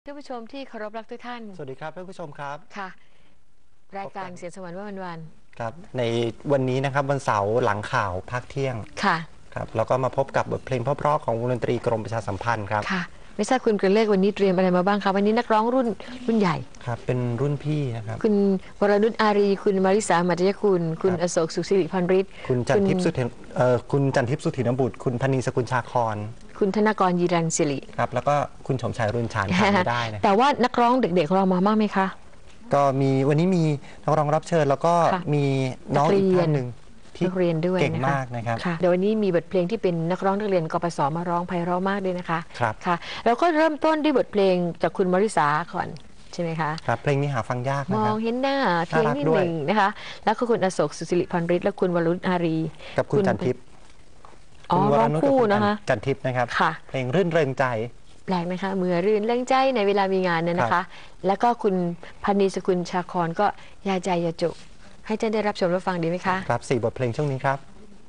ท่านผู้ชมที่เคารพรักทุกท่านสวัสดีครับท่านผู้ชมครับค่ะรายการเสียงสวรรค์วันครับในวันนี้นะครับวันเสาร์หลังข่าวภาคเที่ยงค่ะครับแล้วก็มาพบกับบทเพลงเพราะๆของวงดนตรีกรมประชาสัมพันธ์ครับค่ะไม่ทราบคุณกระเลขวันนี้เตรียมอะไรมาบ้างครับวันนี้นักร้องรุ่นใหญ่ครับเป็นรุ่นพี่นะครับคุณวรนุชอารีคุณมาริสามัจยคุณอโศกสุขศิริพันธ์ฤทธิ์คุณจันทิพย์สุธินบุตรคุณพนีสกุลชาครคุณธนกรยีรันศิริครับแล้วก็คุณสมชายรุ่นชาญขาดไม่ได้นะแต่ว่านักร้องเด็กๆของเรามามากไหมคะก็มีวันนี้มีนักร้องรับเชิญแล้วก็มีน้องอีกท่านหนึ่งที่เรียนด้วยเก่งมากนะครับเดี๋ยววันนี้มีบทเพลงที่เป็นนักร้องนักเรียนกปศมาร้องไพเราะมากด้วยนะคะครับค่ะแล้วก็เริ่มต้นด้วยบทเพลงจากคุณมาริสาก่อนใช่ไหมคะครับเพลงนี้หาฟังยากนะครับมองเห็นหน้าเพียงนิดหนึ่งนะคะแล้วก็คุณอโศกสุศิริพันธ์ฤทธิ์และคุณวรุณอารีกับคุณจันทิพย์คุณวรนุชคู่นะคะจันทิพย์นะครับค่ะเพลงรื่นเริงใจแปลกนะคะเมื่อรื่นเริงใจในเวลามีงานเนี่ยนะคะแล้วก็คุณพนีสกุลชาครก็ยาใจยาจุให้ท่านได้รับชมรับฟังดีไหมคะครับ4 บทเพลงช่วงนี้ครับ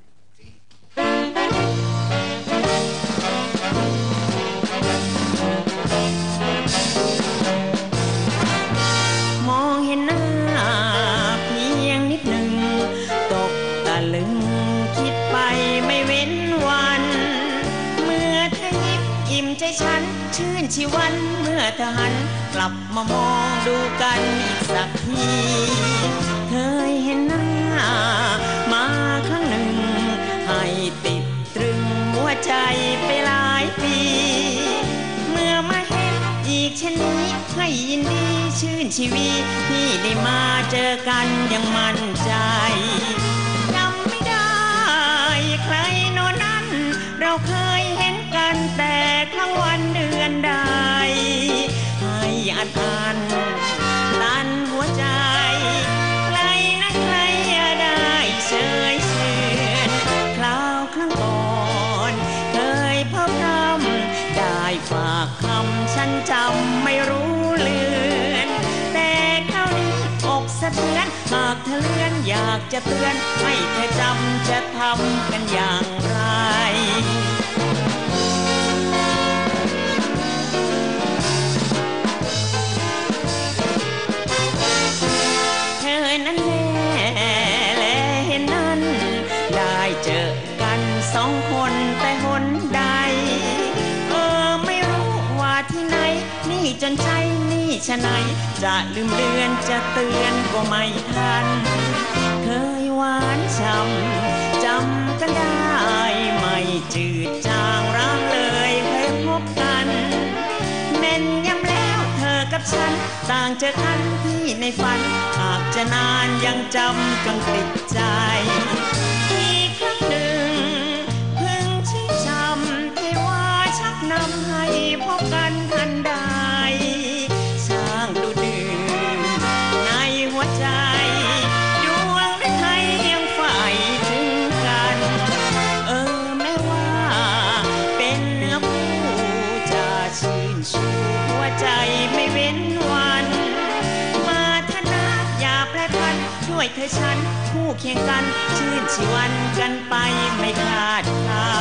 มองเห็นหน้าเพียงนิดหนึ่งตกตะลึงคิดไปไม่เว้นวันเมื่อเธอยิ้มอิ่มใจฉันชื่นชีวันเมื่อเธอหันกลับมามองดูกันอีกสักทีเคยเห็นหน้ามาครั้งหนึ่งให้ติดตรึงหัวใจไปหลายปีเมื่อมาเห็นอีกเช่นนี้ให้ยินดีชื่นชีวิตที่ได้มาเจอกันอย่างมั่นใจจำไม่ได้ใครโน่นนั้นเราเคยเห็นกันแต่ครั้งวันเดือนใดให้อัดอั้นตันหัวใจใครนะใครได้เฉยเชือนคราวครั้งก่อนเคยพบรำได้ฝากคำฉันจำไม่รู้เลือนแต่คราวนี้อกสะเทือนหากเธอเลื่อนอยากจะเตือนให้เธอจำจะทำกันอย่างไรเธอนั้นแลเห็นนั้นได้เจอกันสองคนแต่หนใดไม่รู้ว่าที่ไหนนี่จนใจนี่ฉะไหนจะลืมเลือนจะเตือนก็ไม่ทันเคยหวานช้ำจำกันได้ไม่จืดจางร้างเลยเคยพบกันแม่นย้ำแล้วเธอกับฉันต่างเจอกันที่ในฝันหากจะนานยังจำจนติดใจอีกครั้งหนึ่งเพิ่งชื่นชมที่ว่าชักนำให้พบกันทันใดช่างดูดื่มในหัวใจดวงฤทัยยังใฝ่ถึงกันแม้ว่าเป็นเนื้อคู่จะชื่นชูหัวใจไม่เว้นวันมาธนาอย่าแปรผันด้วยเธอฉันคู่เคียงกันชื่นชีวันกันไปไม่ขาดคา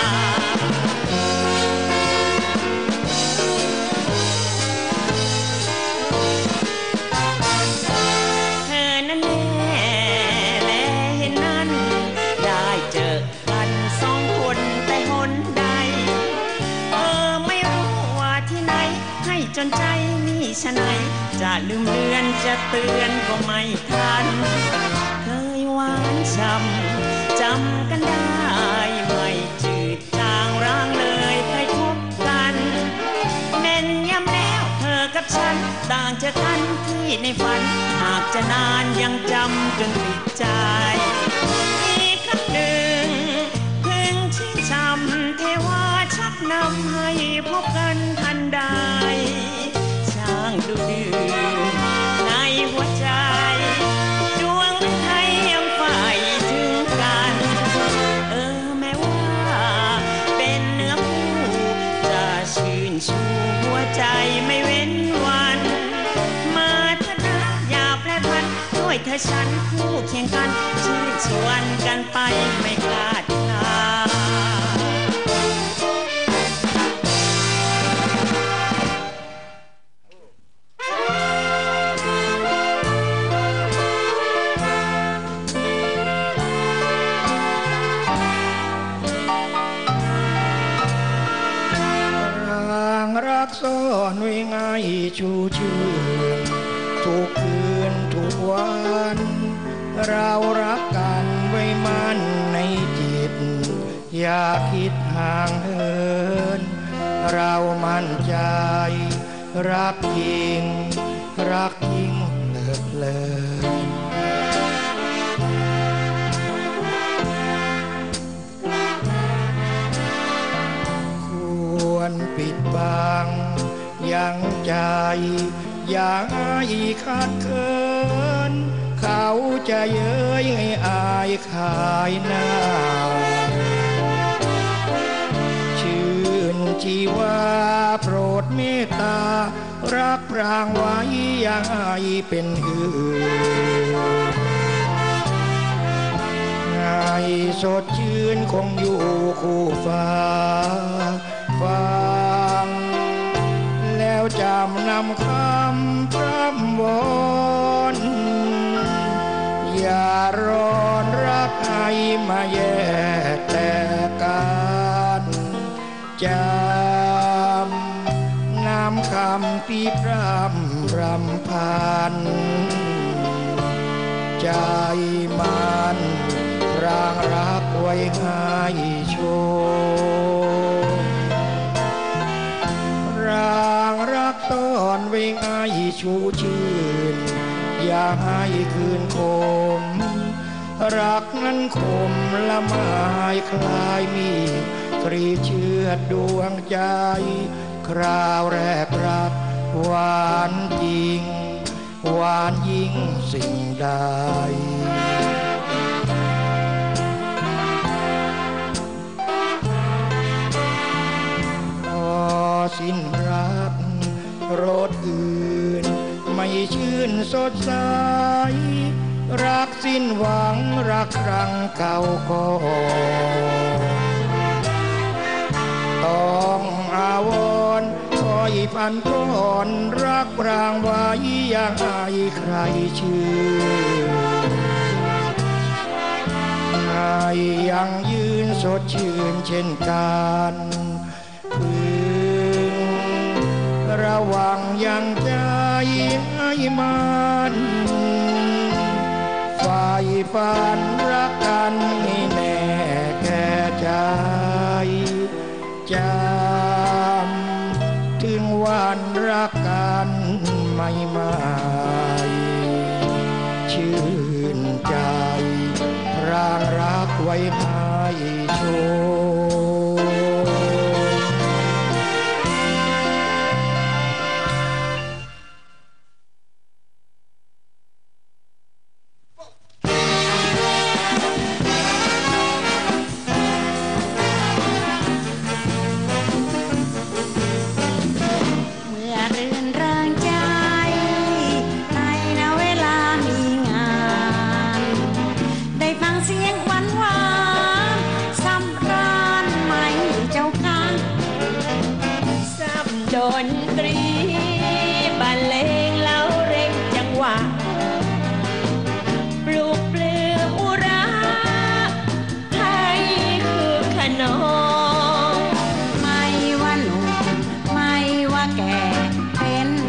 เธอนั้นแลเห็นนั้นได้เจอกันสองคนแต่หนใดไม่รู้ว่าที่ไหนให้จนใจนี่ฉะไหนจะลืมเลือนจะเตือนก็ไม่ทันเคยหวานช้ำจำกันได้ไม่จืดจางร้างเลยเคยพบกันแม่นย้ำแล้วเธอกับฉันต่างเจอกันที่ในฝันหากจะนานยังจำจนติดใจอีกครั้งหนึ่งเพิ่งชื่นชมเทวาชักนำให้พบกันทันใดช่างดูดื่มในหัวใจดวงฤทัยยังใฝ่ถึงกันแม้ว่าเป็นเนื้อคู่จะชื่นชูหัวใจไม่เว้นวันมาธนาอย่าแปรผันด้วยเธอฉันคู่เคียงกันชื่นชวนกันไปไม่ขาดคาอนไว้ง่ายชูชื่นทุกคืนทุกวันเรารักกันไว้มั่นในจิตอย่าคิดห่างเหินเรามั่นใจรักจริงรักยิ่งเลิศเลอควรปิดบังยังใจอย่าให้ขาดเคินเขาจะเย้ยให้อายขายหน้าชื่นชีวาโปรดเมตตารักพรางไว้อย่าให้เป็นอื่นให้สดชื่นคงอยู่คู่ฟ้าฟังแล้วจำนำคำพร่ำวอนอย่ารอนรักให้มาแย่แต่กันจำนำคำที่พร่ำรำพันใจมันรางรักไว้ให้โชว์รางรักต้อนไว้ให้ชูชื่นอย่าให้คืนคมรักนั้นคมละไม้คลายมีกรีดเชือดดวงใจคราวแรกรักหวานจริงหวานยิ่งสิ่งใดสิ้นรักรสอื่นไม่ชื่นสดใสรักสิ้นหวังรักครั้งเก่าก็ต้องอาวรณ์คอยพันก่อนรักปรางไว้อย่าให้ใครชื่อให้ยังยืนสดชื่นเช่นกันระวังยังใจให้มันฝ่ายฝันรักกันให้แน่แก่ใจจำถึงวันรักกันไม่ชื่นใจพรางรักไว้ให้โชดนตรีบรรเลงเล่าเร่งจังหวะปลุกปลื้มอุราให้คือขนองไม่ว่าหนุ่มไม่ว่าแก่เป็น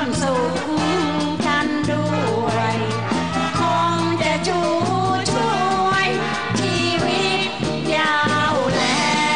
มสุขกันด้วยคงจะช่วยชีวิตยาวแล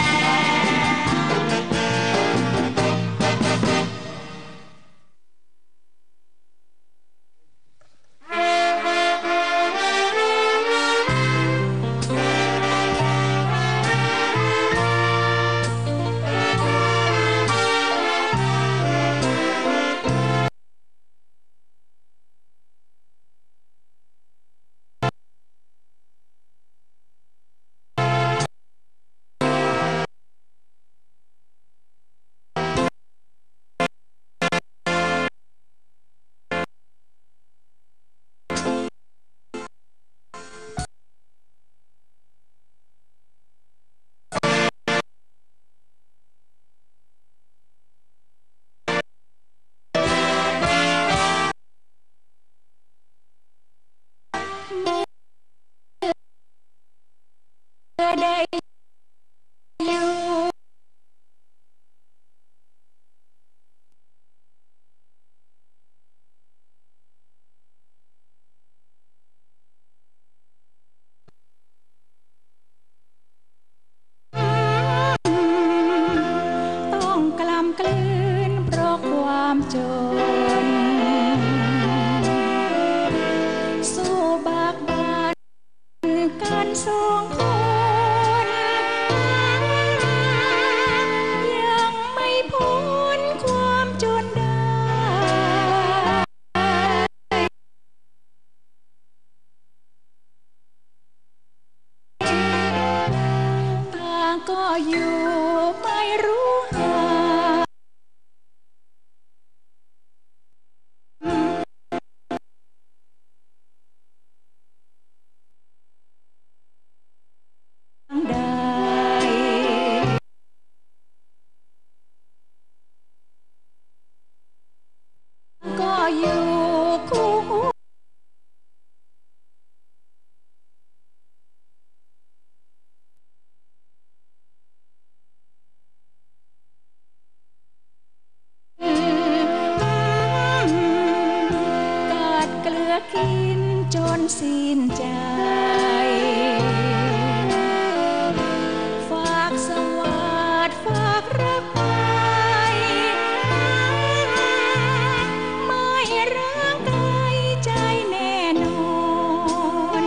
สิ้นใจฝากสวัสดิ์ฝากรักไปไม่ร่างกายใจแน่นอน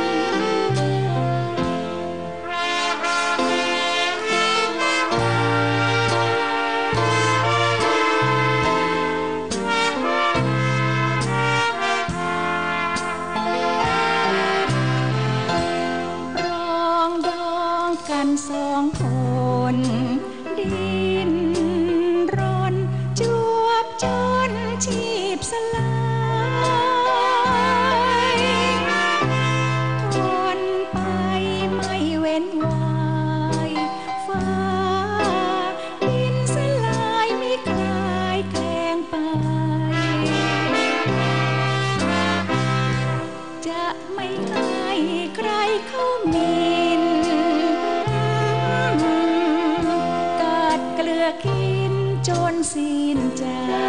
สองคนดิ้นรนจวบจนชีพสลายทนไปไม่เว้นวายฟ้าดินสลายไม่คลายแกล้งไปจะไม่ให้ใครเขามีกินจนสิ้นใจ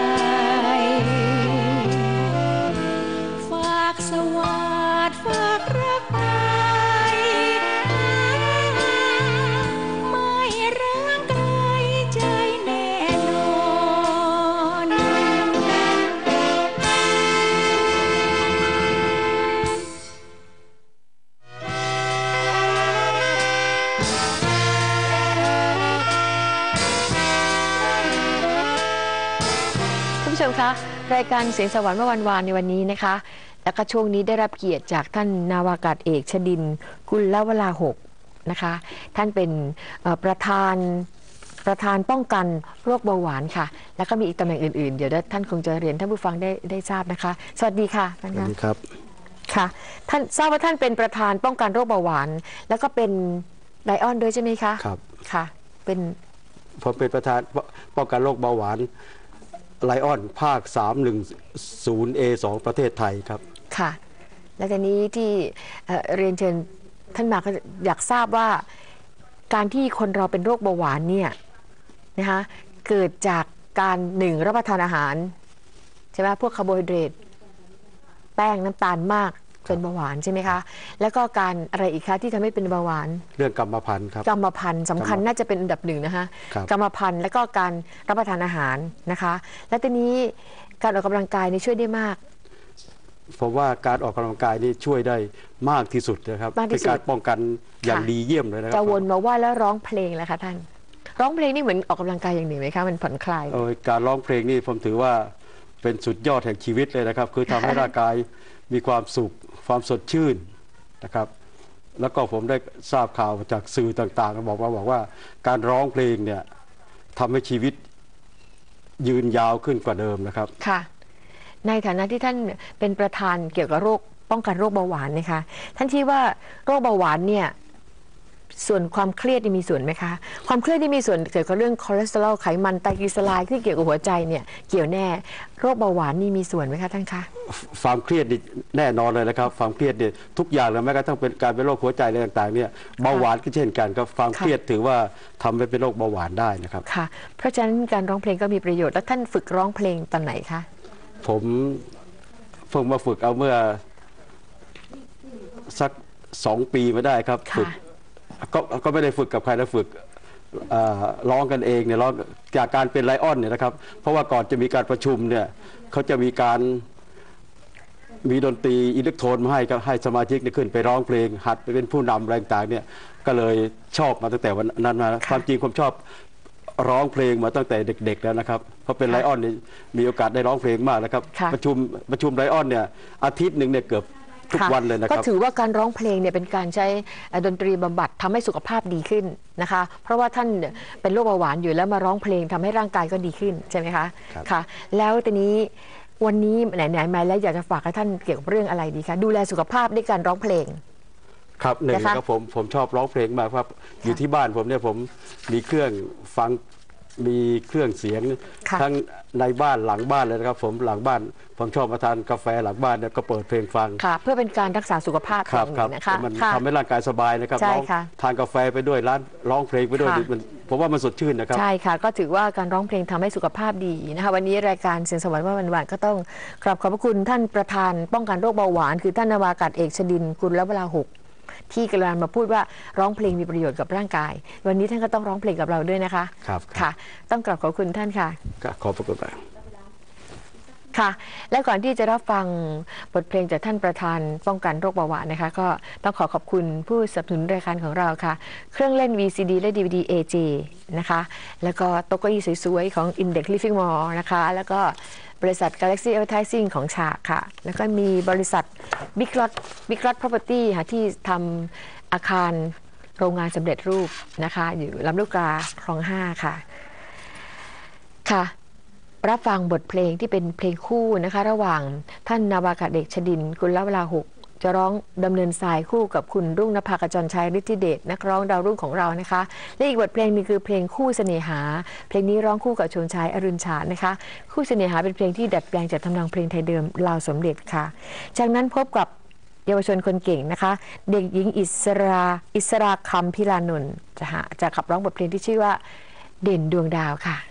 ฝากสวัสดิ์ฝากรักไปไม่ร่างกายใจแน่นอนคุณผู้ชมคะรายการเสียงสวรรค์เมื่อวันวานในวันนี้นะคะแล้วก็ช่วงนี้ได้รับเกียรติจากท่านนาวากาศเอกชดินกุลวราหกนะคะท่านเป็นประธานป้องกันโรคเบาหวานค่ะแล้วก็มีอีกตำแหน่งอื่นๆเดี๋ยวท่านคงจะเรียนท่านผู้ฟังได้ทราบนะคะสวัสดีค่ะท่านสวัสดีครับค่ะท่านทราบว่าท่านเป็นประธานป้องกันโรคเบาหวานแล้วก็เป็นไลออนด้วยใช่ไหมคะครับค่ะเป็นผมเป็นประธานป้องกันโรคเบาหวานไลออนภาค 310A2 ประเทศไทยครับค่ะและทีนี้ที่เรียนเชิญท่านมาก็อยากทราบว่าการที่คนเราเป็นโรคเบาหวานเนี่ยนะคะเกิดจากการ1รับประทานอาหารใช่ไหมพวกคาร์โบไฮเดรตแป้งน้ำตาลมากเป็นเบาหวานใช่ไหมคะแล้วก็การอะไรอีกคะที่ทำให้เป็นเบาหวานเรื่องกรรมพันธุ์ครับกรรมพันธุ์สำคัญน่าจะเป็นอันดับหนึ่งนะคะกรรมพันธุ์แล้วก็การรับประทานอาหารนะคะและทีนี้การออกกำลังกายนี่ช่วยได้มากผมว่าการออกกำลังกายนี่ช่วยได้มากที่สุดนะครับเป็นการป้องกันอย่างดีเยี่ยมเลยนะครับจะวนมาว่าแล้วร้องเพลงแล้วคะท่านร้องเพลงนี่เหมือนออกกำลังกายอย่างหนึ่งไหมคะมันผ่อนคลายการร้องเพลงนี่ผมถือว่าเป็นสุดยอดแห่งชีวิตเลยนะครับคือทำให้ร่างกายมีความสุขความสดชื่นนะครับแล้วก็ผมได้ทราบข่าวจากสื่อต่างๆบอกว่าการร้องเพลงเนี่ยทำให้ชีวิตยืนยาวขึ้นกว่าเดิมนะครับค่ะในฐานะที่ท่านเป็นประธานเกี่ยวกับโรคป้องกันโรคเบาหวานนะคะท่านคิดว่าโรคเบาหวานเนี่ยส่วนความเครียดมีส่วนไหมคะความเครียดที่มีส่วนเกี่ยวกับเรื่องคอเลสเตอรอลไขมันไตรกลีเซอไรด์ที่เกี่ยวกับหัวใจเนี่ยเกี่ยวแน่โรคเบาหวานนี่มีส่วนไหมคะท่านคะความเครียดนี่แน่นอนเลยนะครับความเครียดเนี่ยทุกอย่างเลยแม้กระทั่งเป็นการเป็นโรคหัวใจอะไรต่างๆเนี่ยเบาหวานก็เช่นกันครับความเครียดถือว่าทำให้เป็นโรคเบาหวานได้นะครับค่ะเพราะฉะนั้นการร้องเพลงก็มีประโยชน์แล้วท่านฝึกร้องเพลงตอนไหนคะผมเพิ่งมาฝึกเอาเมื่อสัก2 ปีมาได้ครับฝึกก็ไม่ได้ฝึกกับใครนะฝึกร้องกันเองเนี่ยร้องจากการเป็นไลออนเนี่ยนะครับเพราะว่าก่อนจะมีการประชุมเนี่ยเขาจะมีดนตรีอิเล็กโทรนมาให้สมาชิกขึ้นไปร้องเพลงหัดไปเป็นผู้นำอะไรต่างๆเนี่ยก็เลยชอบมาตั้งแต่วันนั้นมาความจริงผมชอบร้องเพลงมาตั้งแต่เด็กๆแล้วนะครับเพราะเป็นไลออนนี่มีโอกาสได้ร้องเพลงมากนะครับประชุมไลออนเนี่ยอาทิตย์หนึ่งเนี่ยเกือบทุกวันเลยนะครับก็ถือว่าการร้องเพลงเนี่ยเป็นการใช้ดนตรีบำบัดทำให้สุขภาพดีขึ้นนะคะเพราะว่าท่านเป็นโรคเบาหวานอยู่แล้วมาร้องเพลงทำให้ร่างกายก็ดีขึ้นใช่ไหมคะค่ะแล้วทีนี้วันนี้ไหนมาแล้วอยากจะฝากให้ท่านเกี่ยวกับเรื่องอะไรดีคะดูแลสุขภาพด้วยการร้องเพลงครับหนึ่งนะครับผมชอบร้องเพลงมากครับอยู่ที่บ้านผมเนี่ยผมมีเครื่องฟังมีเครื่องเสียงทั้งในบ้านหลังบ้านเลยนะครับผมหลังบ้านผมชอบมาทานกาแฟหลังบ้านเนี่ยก็เปิดเพลงฟังค่ะเพื่อเป็นการรักษาสุขภาพนะคะมันทำให้ร่างกายสบายนะครับทานกาแฟไปด้วยร้องเพลงไปด้วยผมว่ามันสดชื่นนะครับใช่ค่ะก็ถือว่าการร้องเพลงทำให้สุขภาพดีนะคะวันนี้รายการเสียงสวรรค์ว่าวันๆก็ต้องขอบพระคุณท่านประธานป้องกันโรคเบาหวานคือท่านนาวากาศเอกชดินกุลละวราหกที่กำลังมาพูดว่าร้องเพลงมีประโยชน์กับร่างกายวันนี้ท่านก็ต้องร้องเพลงกับเราด้วยนะคะครับค่ะต้องขอบคุณท่านค่ะขอบพระคุณค่ะและก่อนที่จะรับฟังบทเพลงจากท่านประธานป้องกันโรคเบาหวานนะคะก็ต้องขอบคุณผู้สนับสนุนรายการของเราค่ะเครื่องเล่น VCD และ DVD AJ นะคะแล้วก็โต๊ะเก้าอี้สวยๆของ Index Living Mall นะคะแล้วก็บริษัท Galaxy Advertising ของฉากค่ะแล้วก็มีบริษัท Big Lot Property ค่ะที่ทำอาคารโรงงานสำเร็จรูปนะคะอยู่ลำลูกกาคลอง 5ค่ะค่ะรับฟังบทเพลงที่เป็นเพลงคู่นะคะระหว่างท่านนาวากาศเอกชดินกุลละวราหกจะร้องดำเนินสายคู่กับคุณรุ่งนภากจรชัยฤทธิเดชนักร้องดาวรุ่งของเรานะคะและอีกบทเพลงนึงคือเพลงคู่เสน่หาเพลงนี้ร้องคู่กับชนชายอรุณฉานนะคะคู่เสน่หาเป็นเพลงที่ดัดแปลงจากทำนองเพลงไทยเดิมลาวสมเด็จค่ะจากนั้นพบกับเยาวชนคนเก่งนะคะเด็กหญิงอิสราคำพิรานนท์จะขับร้องบทเพลงที่ชื่อว่าเด่นดวงดาวค่ะ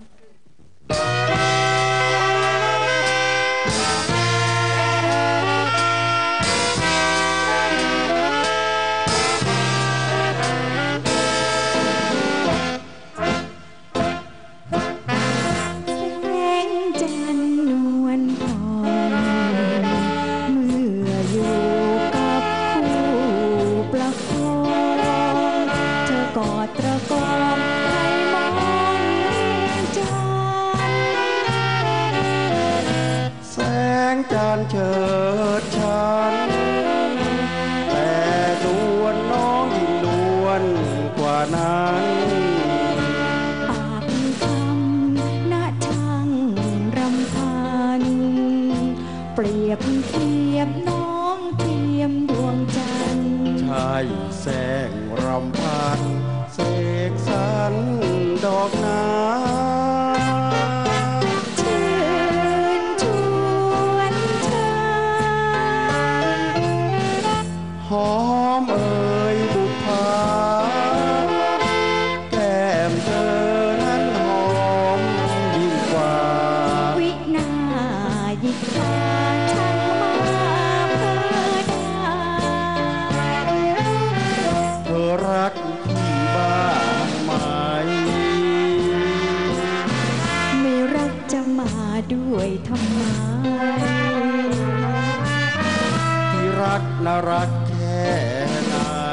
เฉิดฉันแต่ดวงน้องยิ่งดวงกว่านั้นปากคำน่าช่างรำพันเปรียบเทียบน้องเทียมดวงจันทร์ใช่แสงรำพันเสกสรรดอกนาหอมเอ่ยบุภาแก้มเธอนั้นหอมยิ่งกว่าวินาทำไมที่รักน่ารักแค่ไหน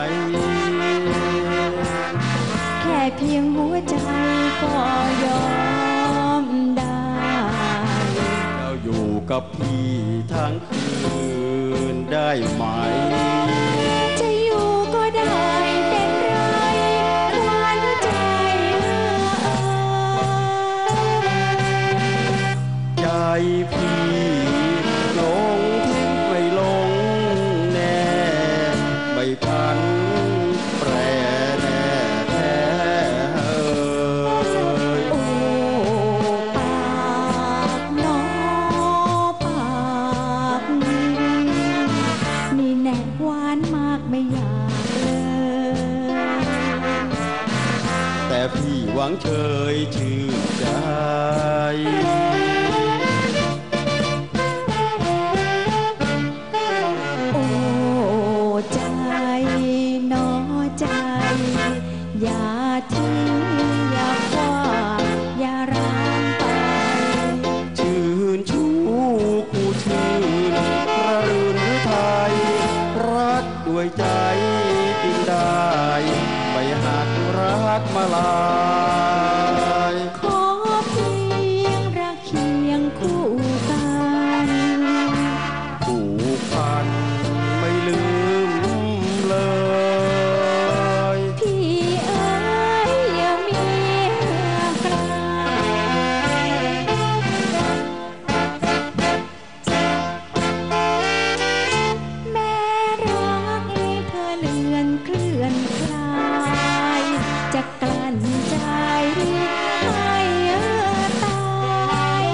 แค่เพียงหัวใจก็ยอมได้เจ้าอยู่กับพี่ทั้งคืนได้ไหมจะอยู่ก็ได้เป็นไรควันใจใจพี่หลงทิ้งไม่ลงแน่ไม่พันแปรแน่แท้โอ้ปากน้อปากนี่แน่หวานมากไม่อยากเลยแต่พี่หวังเฉยชื่นใจโอ้ใจน้อใจอย่าทิ้งอย่าคว้าอย่าร้างไปชื่นชูคู่ชื่นระรื่นหรือไทยรักด้วยใจจึงได้ไม่หักรักมาลายขอเพียงรักเคียงคู่กันผูกพันไม่ลืมเลยพี่เอ๋ยอย่ามีใครแม้รักเธอเลือนเคลื่อนคลายจะกลั้นใจให้ตาย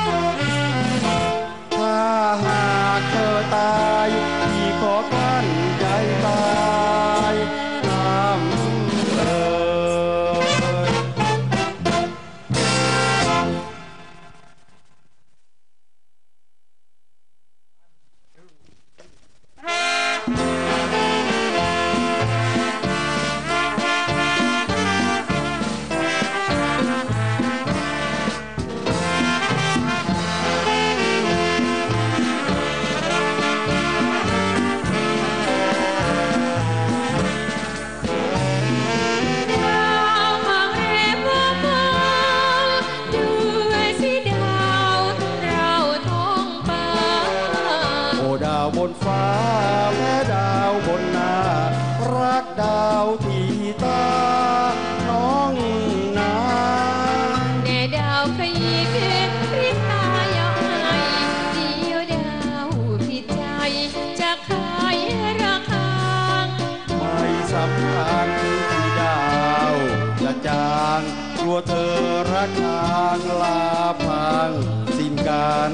ถ้าหากเธอตายพี่ขอกลั้นใจตายทำเอ่ยดาวบนฟ้าและดาวบนนารักดาวที่ตาน้องนาแน่ดาวขยี้เพชรริบตาย้อยเดียวดาวผิดใจจะขายราคาไม่สำคัญที่ดาวจะจางกลัวเธอรักทางลาพังสิ้นกัน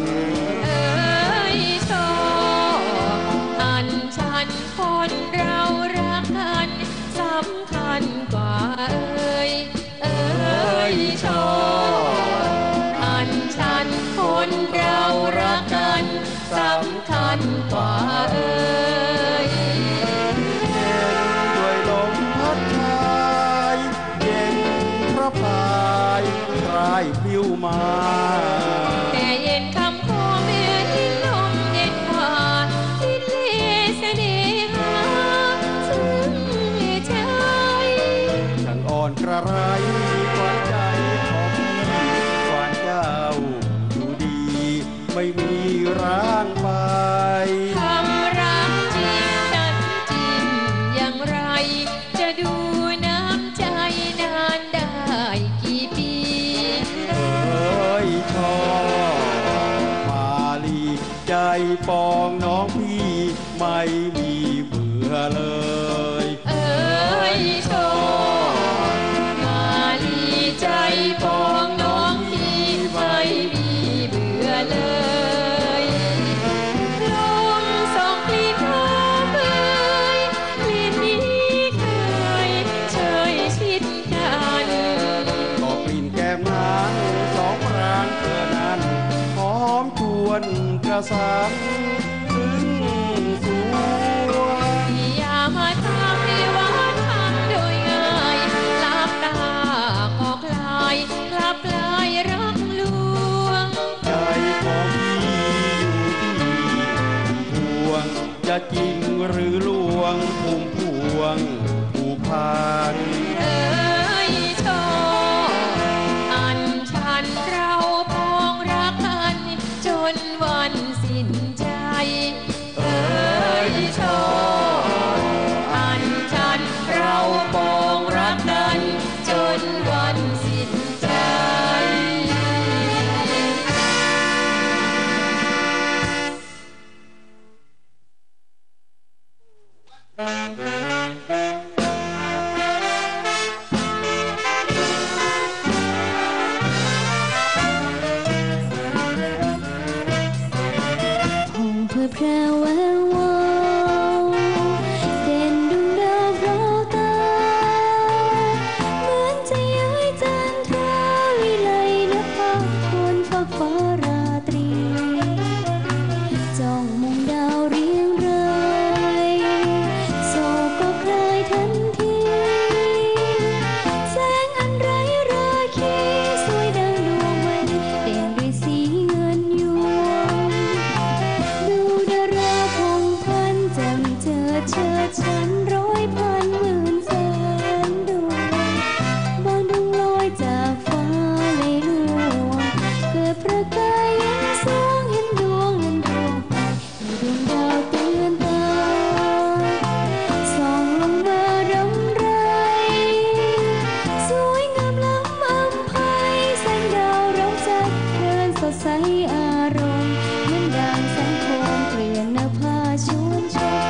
คนเรารักกันสำคัญกว่าเอ่ยชอบอันฉันคนเรารักกันสำคัญกว่าเห็นด้วยลมพัดพายเย็นพระพายพรายพลิ้วมาแต่เย็นคำคมเหมือนลมเย็นกว่าที่เลเสน่หาซึ้งใจช่างอ่อนกระไรกว่าใจของพี่กว่าเจ้าดูดีไม่มีร้างไปคำรักจริงนั้นจริงอย่างไรจะดูน้ำใจนานได้กี่ปีชอบมาลีใจปองน้องพี่ไม่มีเบื่อเลยชอบมาลีใจปองน้องพี่ไม่มีเบื่อเลยลมส่งกลิ่นหอมเอ่ยกลิ่นนี้เคยเชยชิดกันก็กลิ่นแก้มนางสองพรางเธอนั้นหอมชวนกระสับถึงสวงอย่ามาทำให้หวานทำโดยง่ายหลับตาออกลายกลับกลายรักลวงใจของจะจริงหรือลวงพุ่มพวงผูกพันโชอันชันเราปองรักกันจนวันสิ้นใจโชอันชันเราปองรักกันจนวันสิ้นใจแพรวแวววาวเด่นดวงดาวพราวตาเหมือนจะย้ายจันทราวิไลนภาโคนฟ้าฟ้าราตรีจ้องมองดาวเรียงรายโศกก็คลายทันทีแสงอันไร้ราคีสวยดังดวงวันเด่นด้วยสีเงินยวงเชิดฉันร้อยพันหมื่นแสนดวงบางดวงลอยจากฟ้าเลยลวงเกิดประกายยังสวงเห็นดวงนั้นดวงไปมีดวงดาวเตือนตาส่องลงมารำไรสวยงามล้ำอำไพแสงดาวร้องจัดเพลินสดใสอารมณ์เหมือนดังแสงโคมเกลื่อนนภาชวนชม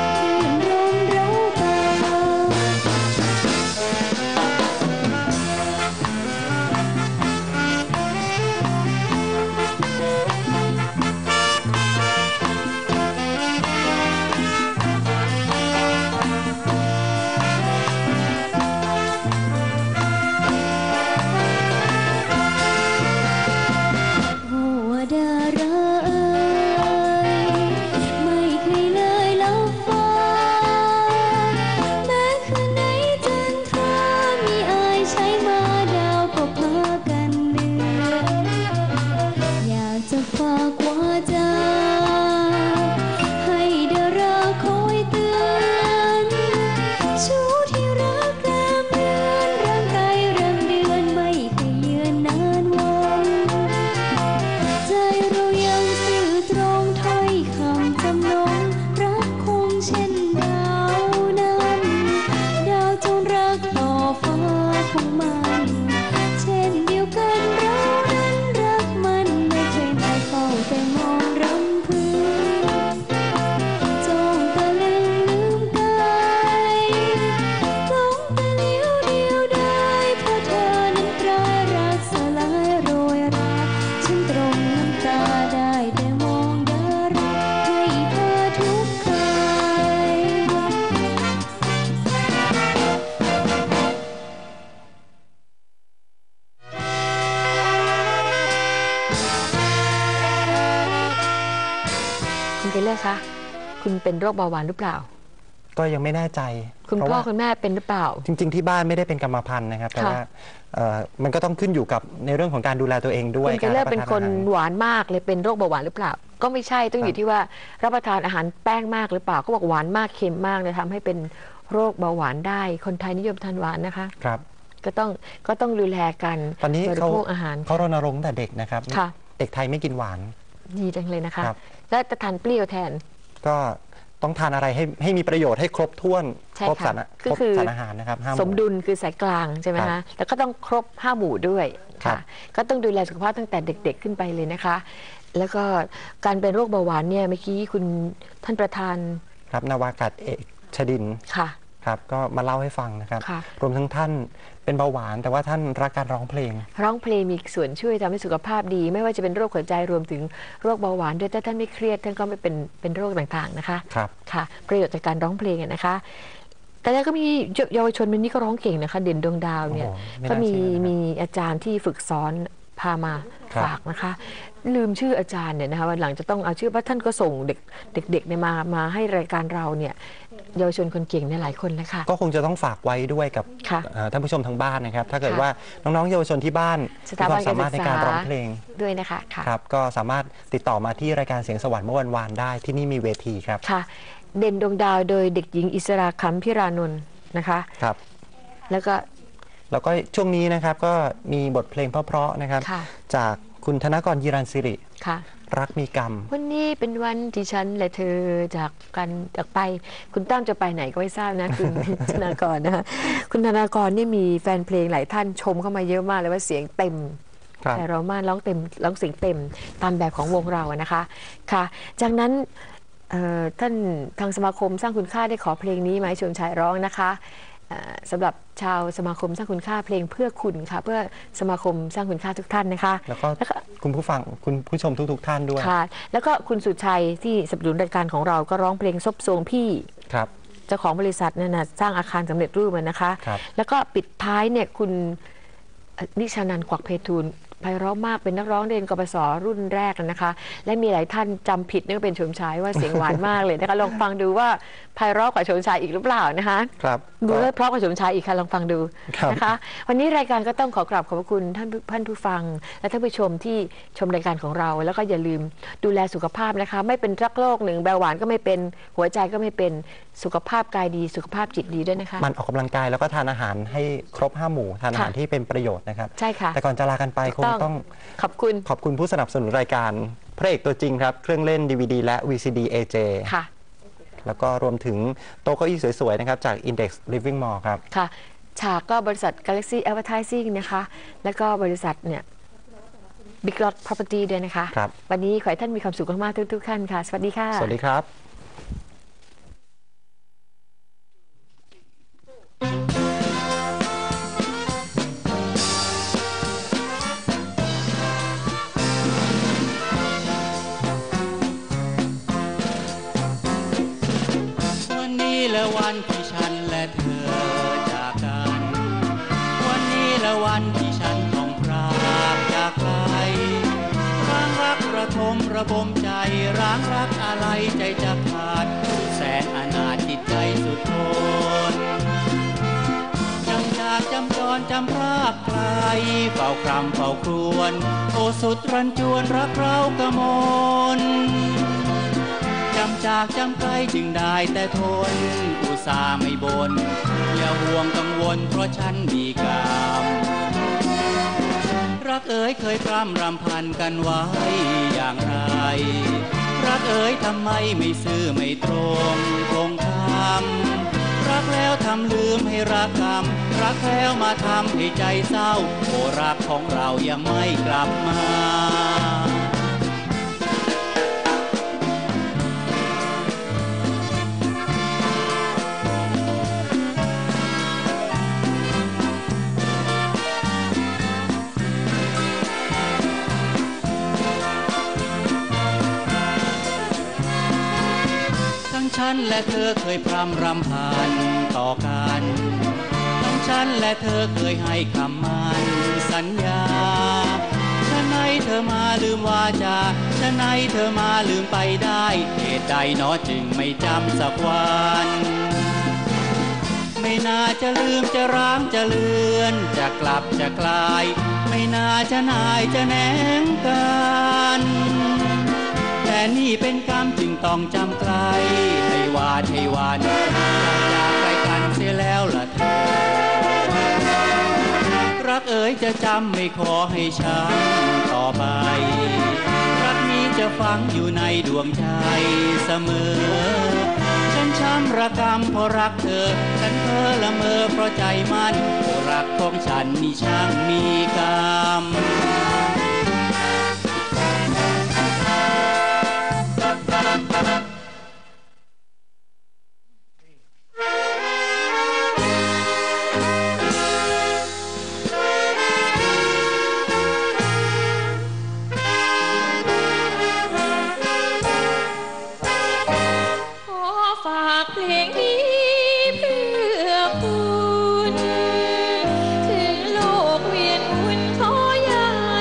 คะคุณเป็นโรคเบาหวานหรือเปล่าก็ยังไม่แน่ใจคุณพ่อคุณแม่เป็นหรือเปล่าจริงๆที่บ้านไม่ได้เป็นกรรมพันธุ์นะครับแต่ว่ามันก็ต้องขึ้นอยู่กับในเรื่องของการดูแลตัวเองด้วยคุณเกเลิศเป็นคนหวานมากเลยเป็นโรคเบาหวานหรือเปล่าก็ไม่ใช่ต้องอยู่ที่ว่ารับประทานอาหารแป้งมากหรือเปล่าเขาบอกหวานมากเค็มมากเลยทำให้เป็นโรคเบาหวานได้คนไทยนิยมทานหวานนะคะครับก็ต้องดูแลกันตอนนี้เขารณรงค์แต่เด็กนะครับเด็กไทยไม่กินหวานดีจังเลยนะคะแล้วจะทานเปรี้ยวแทนก็ต้องทานอะไรให้มีประโยชน์ให้ครบถ้วนครบสารอาหารนะครับสมดุลคือสายกลางใช่ไหมคะแล้วก็ต้องครบ5 หมู่ด้วยค่ะก็ต้องดูแลสุขภาพตั้งแต่เด็กๆขึ้นไปเลยนะคะแล้วก็การเป็นโรคเบาหวานเนี่ยเมื่อกี้คุณท่านประธานครับนาวากาศเอกชดินค่ะครับก็มาเล่าให้ฟังนะครับรวมทั้งท่านเป็นเบาหวานแต่ว่าท่านรักการร้องเพลงมีส่วนช่วยทำให้สุขภาพดีไม่ว่าจะเป็นโรคหัวใจรวมถึงโรคเบาหวานด้วยถ้าท่านไม่เครียดท่านก็ไม่เป็นโรคต่างๆนะคะครับค่ะประโยชน์จากการร้องเพลงนะคะแต่แล้วก็มีเยาวชนวันนี้ก็ร้องเก่งนะคะเด่นดวงดาวเนี่ยก็มีอาจารย์ที่ฝึกสอนพามาฝากนะคะลืมชื่ออาจารย์เนี่ยนะคะวันหลังจะต้องเอาชื่อเพราะท่านก็ส่งเด็กๆเนี่ยมาให้รายการเราเนี่ยเยาวชนคนเก่งในหลายคนนะคะก็คงจะต้องฝากไว้ด้วยกับท่านผู้ชมทางบ้านนะครับถ้าเกิดว่าน้องๆเยาวชนที่บ้านมีความสามารถในการร้องเพลงด้วยนะคะครับก็สามารถติดต่อมาที่รายการเสียงสวรรค์เมื่อวันวานได้ที่นี่มีเวทีครับค่ะเด่นดวงดาวโดยเด็กหญิงอิสราคัมพิรานนท์นะคะครับแล้วก็ช่วงนี้นะครับก็มีบทเพลงเพราะๆนะครับจากคุณธนกรยีรัญศิริรักมีกรรมวันนี้เป็นวันที่ฉันและเธอจากไปคุณตั้มจะไปไหนก็ไม่ทราบนะคุณธนากรนะคะคุณธนากรนี่มีแฟนเพลงหลายท่านชมเข้ามาเยอะมากเลยว่าเสียงเต็มแต่เรามาร้องเสียงเต็มตามแบบของวงเรานะคะค่ะจากนั้นท่านทางสมาคมสร้างคุณค่าได้ขอเพลงนี้มาให้ชมชายร้องนะคะสำหรับชาวสมาคมสร้างคุณค่าเพลงเพื่อคุณค่ะเพื่อสมาคมสร้างคุณค่าทุกท่านนะคะแล้วก็คุณผู้ฟังคุณผู้ชมทุกท่านด้วยค่ะแล้วก็คุณสุชัยที่สนับสนุนรายการของเราก็ร้องเพลงซบทรงพี่ครับเจ้าของบริษัทนั่นนะสร้างอาคารสำเร็จรูปนะคะแล้วก็ปิดท้ายเนี่ยคุณนิชานันท์ กวักเพทูลไพเราะมากเป็นนักร้องเรียนกปศรุ่นแรกนะคะและมีหลายท่านจำผิดนึกเป็นชมชายว่าเสียงหวานมากเลยนะคะลองฟังดูว่าไพเราะกว่าชมชายอีกหรือเปล่านะคะครับดูแล้วเพราะกว่าชมชายอีกค่ะลองฟังดูนะคะวันนี้รายการก็ต้องขอกราบขอบพระคุณท่านผู้ฟังและท่านผู้ชมที่ชมรายการของเราแล้วก็อย่าลืมดูแลสุขภาพนะคะไม่เป็นรักโรคหนึ่งเบาหวานก็ไม่เป็นหัวใจก็ไม่เป็นสุขภาพกายดีสุขภาพจิตดีด้วยนะคะมันออกกำลังกายแล้วก็ทานอาหารให้ครบ5 หมู่ทานอาหารที่เป็นประโยชน์นะครับใช่ค่ะแต่ก่อนจะลากันไปคงต้องขอบคุณผู้สนับสนุนรายการพระเอกตัวจริงครับเครื่องเล่น DVD และ VCD AJ ค่ะแล้วก็รวมถึงโต๊ะเก้าอี้สวยๆนะครับจาก Index Living Mall ครับค่ะฉากก็บริษัท Galaxy Advertising นะคะแล้วก็บริษัทเนี่ย Big Lot Property ด้วยนะคะวันนี้ขอให้ท่านมีความสุขมากๆทุกท่านค่ะสวัสดีค่ะสวัสดีครับและวันที่ฉันและเธอจากกันวันนี้และวันที่ฉันต้องพรากจากใครร้างรักระทมระบมใจร้างรักอะไรใจจะขาดแสนอนาถจิตใจสุดทนจำจากจำจรจำพรากไกลเฝ้าครำเฝ้าครวนโอสุดรันจวนรักเรากระมนจำจากจำไกลจึงได้แต่ทนอุตส่าห์ไม่บนอย่าห่วงกังวลเพราะฉันมีกรรมรักเอ๋ยเคยพร่ำรำพันกันไว้อย่างไรรักเอ๋ยทำไมไม่ซื่อไม่ตรงคำรักแล้วทำลืมให้รักกรรมรักแล้วมาทำให้ใจเศร้าโอ้รักของเรายังไม่กลับมาฉันและเธอเคยพร่ำรำพันต่อกันทั้งฉันและเธอเคยให้คำมั่นสัญญาฉะไหนเธอมาลืมวาจาฉะไหนเธอมาลืมไปได้เหตุใดหนอจึงไม่จำสักวันไม่น่าจะลืมจะร้างจะเลือนจะกลับจะกลายไม่น่าจะนายจะแหนงกันแต่นี่เป็นกรรมจึงต้องจำไกลให้วาดให้วันจากไกลกันเสียแล้วล่ะเธอรักเอ๋ยจะจำไม่ขอให้ช้ำต่อไปรักนี้จะฝังอยู่ในดวงใจเสมอฉันช้ำระกำเพราะรักเธอฉันเพ้อละเมอเพราะใจมันรักของฉันนี่ช่างมีกรรมถึงโลกเวียนหมุนขออย่า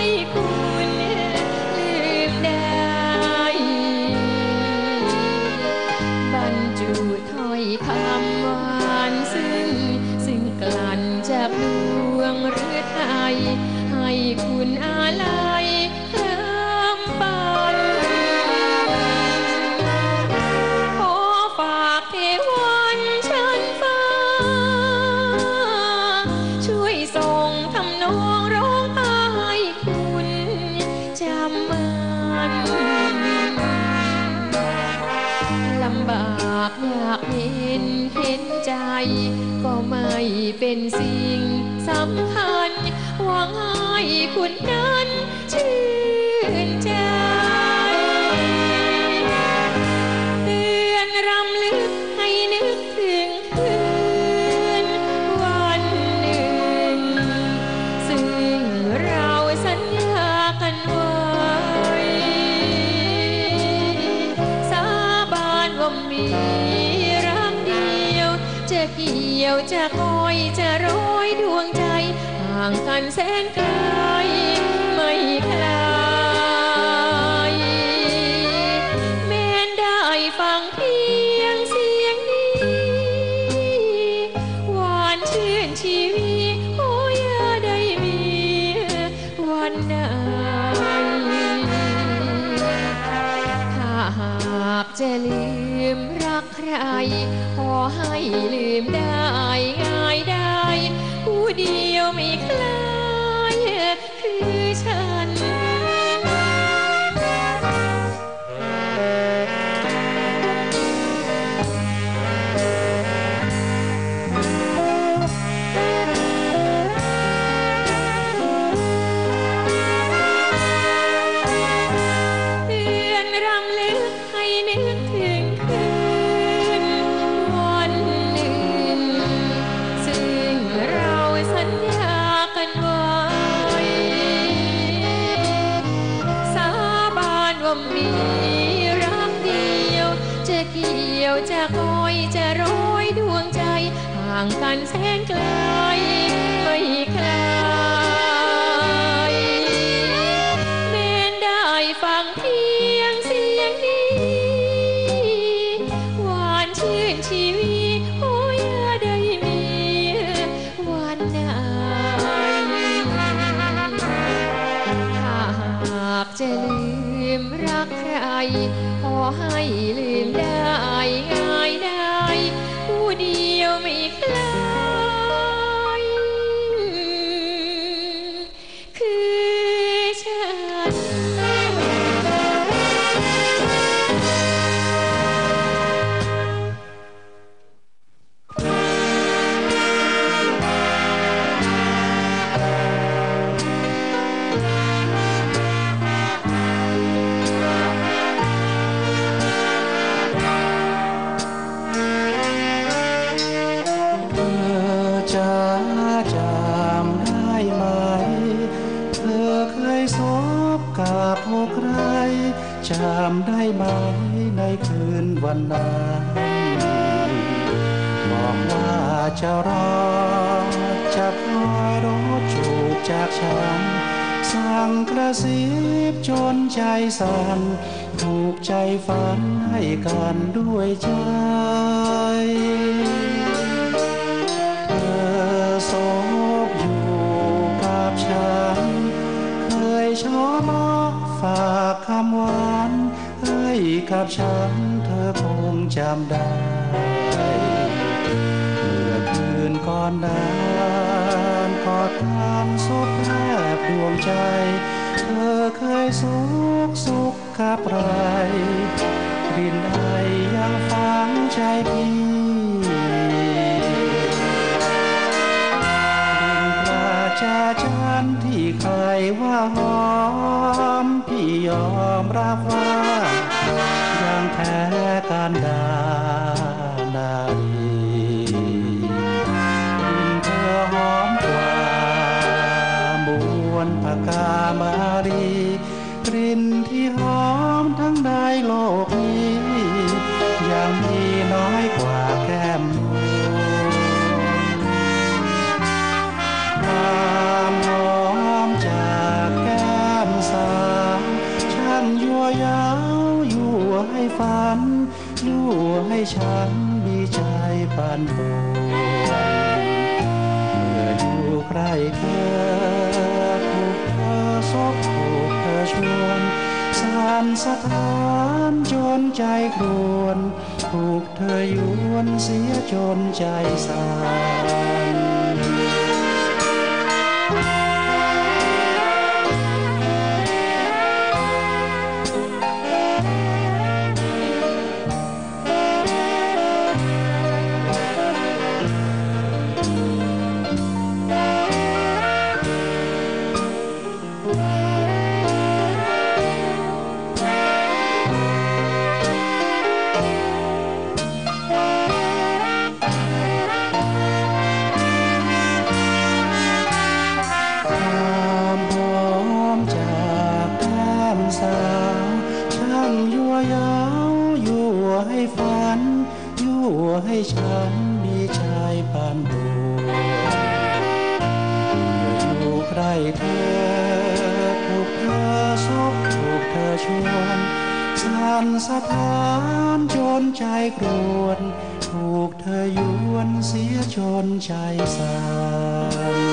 นลำบากอยากเห็นใจก็ไม่เป็นสิ่งสำคัญหวังให้คุณนั้นชื่นใจเตือนรำลึกให้นึกถึงคืนวันหนึ่งซึ่งเราสัญญากันไว้สาบานว่ามีรักเดียวจะเกี่ยวจะคอยจะร้อยดวงใจห่างกันแสนไกลไม่คลายแม้นได้ฟังเพียงเสียงนี้หวานชื่นชีวิตโอ้ยได้มีวันไหนถ้าหากจะลืมรักใครขอให้ลืมได้ง่ายได้ผู้เดียวไม่คล้ายคือฉันเตือนรำลึกให้นึกถึงคืนวันหนึ่งซึ่งเราสัญญากันไว้สาบานว่ามีรักเดียวจะเกี่ยวจะคอยจะร้อยดวงใจห่างกันแสนไกลไม่คลายแม้นได้ฟังเพียงเสียงนี้หวานชื่นชีวิตโอ้ยได้มีวันไหนถ้าหากจะลืมรักใครขอให้ลืมได้ง่ายได้ผู้เดียวไม่คล้ายคือฉันจำได้ไหมในคืนวันนั้นบอกว่าจะรอจะคอยรอจูบจากฉันสั่งกระซิบจนใจสั่นถูกใจฝันให้กันด้วยใจเธอสบอยู่กับฉันเคยชอบบอกฝากคำหวานให้กับฉันเธอคงจำได้เมื่อคืนก่อนนั้นกอดกันซบแทบดวงใจเธอเคยสุขกับใครกลิ่นไอยังฝังใจพี่กลิ่นปลาจาจันที่ใครว่าหอมพี่ยอมรับว่ายังแพ้การดานารีกลิ่นเธอหอมกว่าบวนผกามารีกลิ่นที่หอมทั้งในโลกนี้ยังมีน้อยกว่าแก้มความหอมจากแก้มสาวช่างยั่วยาวยั่วให้ฝันยั่วให้ฉันมีใจปั่นป่วนเมื่ออยู่ใกล้เธอถูกเธอซบถูกเธอชวนสั่นสะท้านจนใจครวนถูกเธอยวนเสียจนใจสั่นให้ฉันมีชายปานโบอยู่ใกล้เธอถูกเธอซบถูกเธอชวนสั่นสะท้านจนใจกรวนถูกเธอยวนเสียจนใจสั่น